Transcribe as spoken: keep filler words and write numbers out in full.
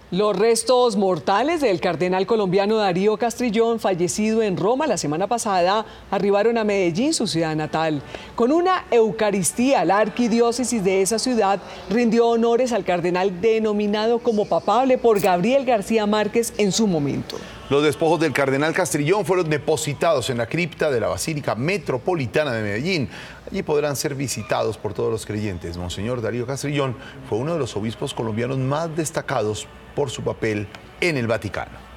Los restos mortales del cardenal colombiano Darío Castrillón, fallecido en Roma la semana pasada, arribaron a Medellín, su ciudad natal. Con una eucaristía, la arquidiócesis de esa ciudad rindió honores al cardenal denominado como papable por Gabriel García Márquez en su momento. Los despojos del cardenal Castrillón fueron depositados en la cripta de la Basílica Metropolitana de Medellín. Allí podrán ser visitados por todos los creyentes. Monseñor Darío Castrillón fue uno de los obispos colombianos más destacados por su papel en el Vaticano.